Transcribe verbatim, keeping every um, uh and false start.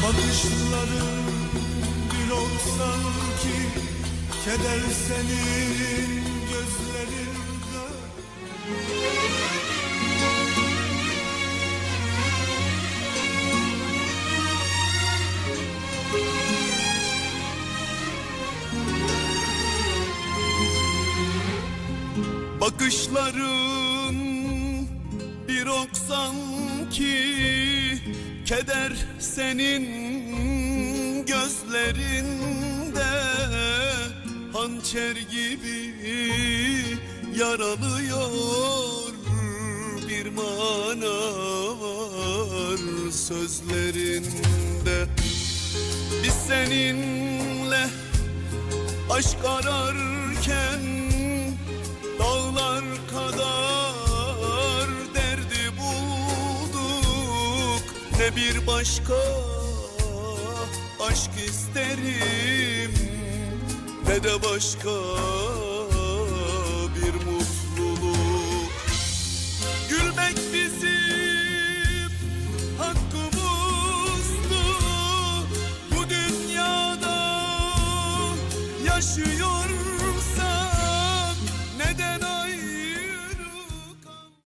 Bakışların bir olsan ki keder senin gözlerinde. Bakışların bir oksan ki keder senin gözlerinde, hançer gibi yaralıyor bir mana var sözlerinde. Biz seninle aşk ararken dağlar kadar derdi bulduk. Ne bir başka aşk isterim, ne de başka bir mutluluk. Gülmek bizim hakkımızdı, bu dünyada yaşıyor